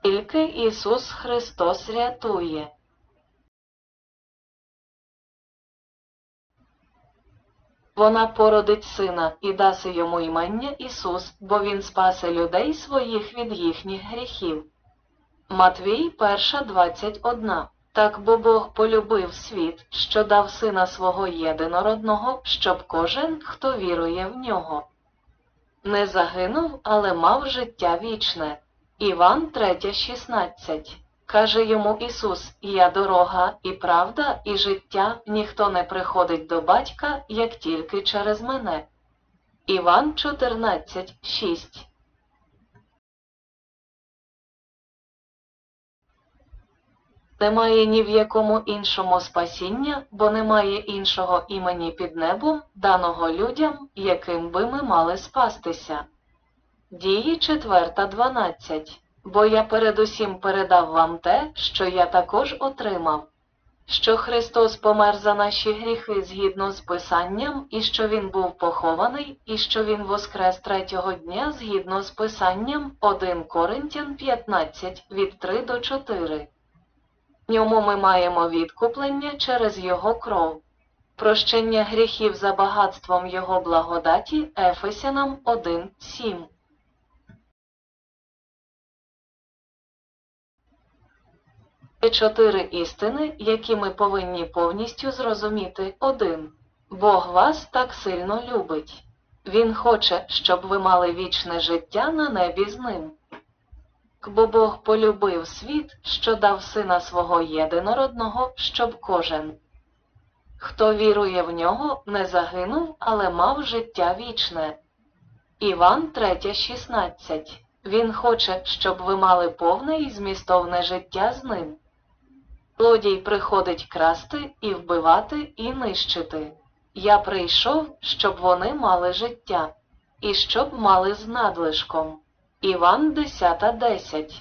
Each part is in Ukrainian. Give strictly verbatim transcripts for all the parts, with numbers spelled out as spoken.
Тільки Ісус Христос рятує. Вона породить сина і даси йому імення Ісус, бо він спасе людей своїх від їхніх гріхів. Матвій перша двадцять одна. Так бо Бог полюбив світ, що дав сина свого єдинородного, щоб кожен, хто вірує в нього, не загинув, але мав життя вічне. Іван третя шістнадцять. Каже йому Ісус: «Я дорога, і правда, і життя, ніхто не приходить до Батька, як тільки через мене». Іван чотирнадцять шість. Немає ні в якому іншому спасіння, бо немає іншого імені під небом, даного людям, яким би ми мали спастися. Дії четверта дванадцять. Бо я передусім передав вам те, що я також отримав, що Христос помер за наші гріхи згідно з Писанням, і що Він був похований, і що Він воскрес третього дня згідно з Писанням. Один Коринтян п'ятнадцять, від три до чотири. В ньому ми маємо відкуплення через Його кров, прощення гріхів за багатством Його благодаті. Ефесянам один сім. Є чотири істини, які ми повинні повністю зрозуміти. один. Бог вас так сильно любить. Він хоче, щоб ви мали вічне життя на небі з Ним. Бо Бог полюбив світ, що дав Сина Свого єдинородного, щоб кожен, хто вірує в Нього, не загинув, але мав життя вічне. Іван третя шістнадцять. Він хоче, щоб ви мали повне і змістовне життя з Ним. Злодій приходить красти і вбивати і нищити. Я прийшов, щоб вони мали життя, і щоб мали з надлишком. Іван десята десять.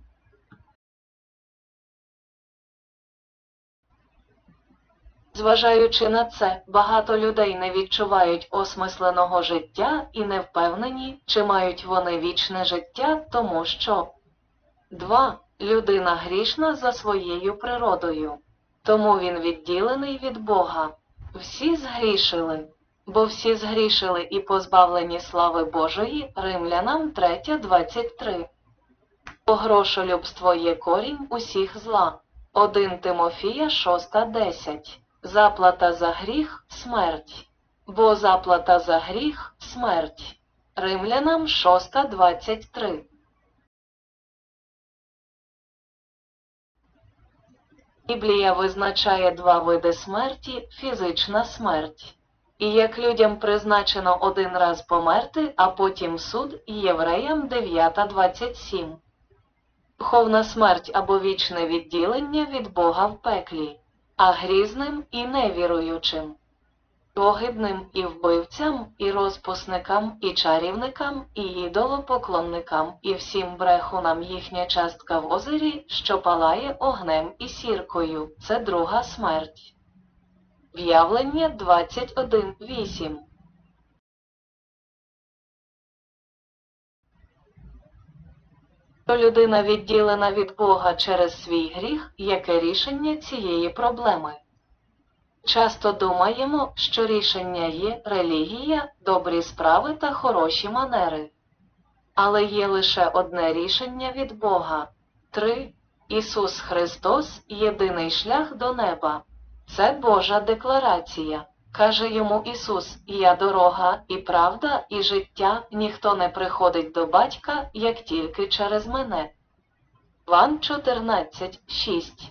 Зважаючи на це, багато людей не відчувають осмисленого життя і не впевнені, чи мають вони вічне життя, тому що два. Людина грішна за своєю природою, тому він відділений від Бога. Всі згрішили, бо всі згрішили і позбавлені слави Божої. Римлянам третя двадцять три. Бо грошолюбство є корінь усіх зла. один Тимофія шоста десять. Заплата за гріх – смерть, бо заплата за гріх – смерть. Римлянам шоста двадцять три. Біблія визначає два види смерті – фізична смерть. І як людям призначено один раз померти, а потім суд, Євреям дев'ята двадцять сім. Духовна смерть або вічне відділення від Бога в пеклі, а грізним і невіруючим, огидним і вбивцям, і розпусникам, і чарівникам, і ідолопоклонникам, і всім брехунам їхня частка в озері, що палає огнем і сіркою. Це друга смерть. В'явлення двадцять один вісім. Що людина відділена від Бога через свій гріх, яке рішення цієї проблеми? Часто думаємо, що рішення є релігія, добрі справи та хороші манери. Але є лише одне рішення від Бога. три. Ісус Христос – єдиний шлях до неба. Це Божа декларація. Каже йому Ісус: «Я дорога, і правда, і життя, ніхто не приходить до Батька, як тільки через мене». Іван чотирнадцять шість.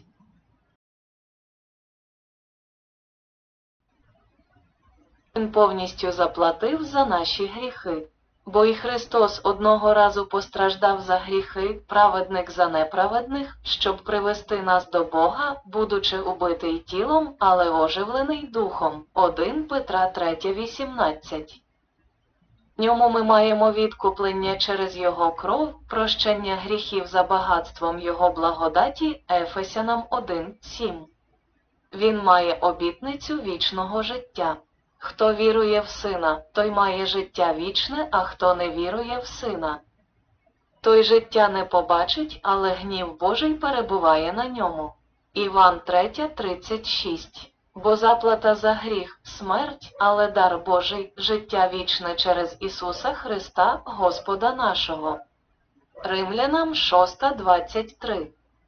Він повністю заплатив за наші гріхи. Бо і Христос одного разу постраждав за гріхи, праведник за неправедних, щоб привести нас до Бога, будучи убитий тілом, але оживлений духом. один Петра третя вісімнадцять. В ньому ми маємо відкуплення через Його кров, прощення гріхів за багатством Його благодаті. Ефесянам один сім. Він має обітницю вічного життя. Хто вірує в Сина, той має життя вічне, а хто не вірує в Сина, Той життя не побачить, але гнів Божий перебуває на ньому. Іван три, тридцять шість. Бо заплата за гріх – смерть, але дар Божий – життя вічне через Ісуса Христа, Господа нашого. Римлянам шість, двадцять три.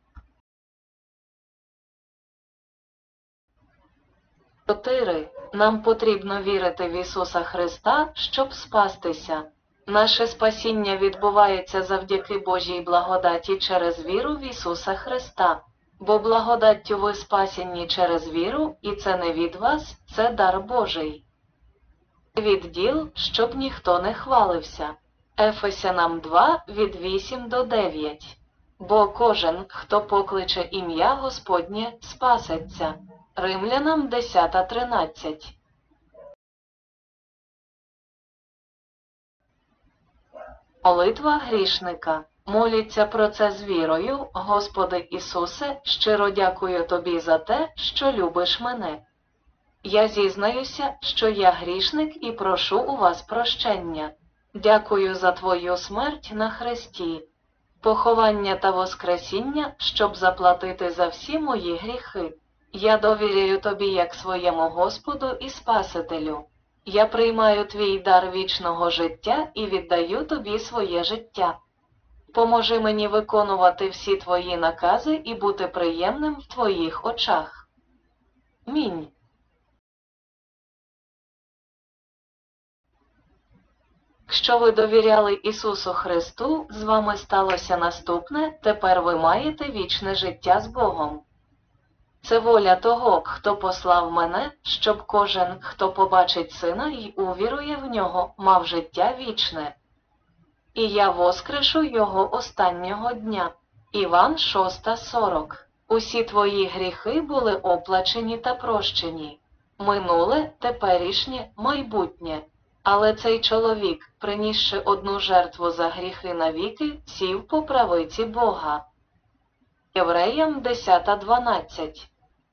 чотири. Нам потрібно вірити в Ісуса Христа, щоб спастися. Наше спасіння відбувається завдяки Божій благодаті через віру в Ісуса Христа. Бо благодаттю ви спасені через віру, і це не від вас, це дар Божий. Від діл, щоб ніхто не хвалився. Ефесянам два, від вісім до дев'ять. Бо кожен, хто покличе ім'я Господнє, спасеться. Римлянам десять, тринадцять. Молитва грішника. Моляться про це з вірою: Господи Ісусе, щиро дякую Тобі за те, що любиш мене. Я зізнаюся, що я грішник і прошу у вас прощення. Дякую за Твою смерть на хресті, поховання та воскресіння, щоб заплатити за всі мої гріхи. Я довіряю Тобі як своєму Господу і Спасителю. Я приймаю Твій дар вічного життя і віддаю Тобі своє життя. Поможи мені виконувати всі Твої накази і бути приємним в Твоїх очах. Мінь. Якщо ви довіряли Ісусу Христу, з вами сталося наступне: тепер ви маєте вічне життя з Богом. Це воля того, хто послав мене, щоб кожен, хто побачить Сина й увірує в Нього, мав життя вічне. І я воскрешу Його останнього дня. Іван шість, сорок. Усі твої гріхи були оплачені та прощені. Минуле, теперішнє, майбутнє. Але цей чоловік, принісши одну жертву за гріхи навіки, сів по правиці Бога. Євреям десять, дванадцять.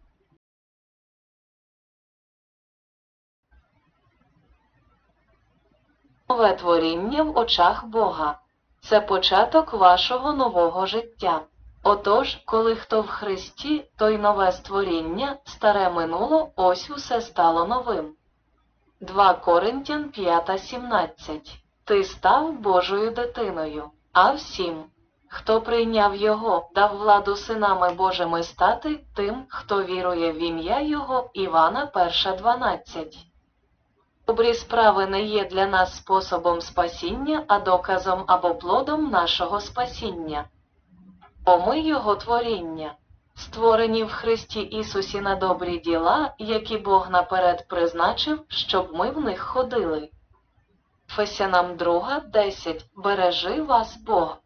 Нове творіння в очах Бога. Це початок вашого нового життя. Отож, коли хто в Христі, той нове створіння, старе минуло, ось усе стало новим. Друге Коринтян п'ять, сімнадцять. Ти став Божою дитиною, а всім, хто прийняв Його, дав владу синами Божими стати тим, хто вірує в ім'я Його. Івана перше, дванадцять. Добрі справи не є для нас способом спасіння, а доказом або плодом нашого спасіння. Бо ми Його творіння, створені в Христі Ісусі на добрі діла, які Бог наперед призначив, щоб ми в них ходили. Ефесянам два, десять. Бережи вас Бог.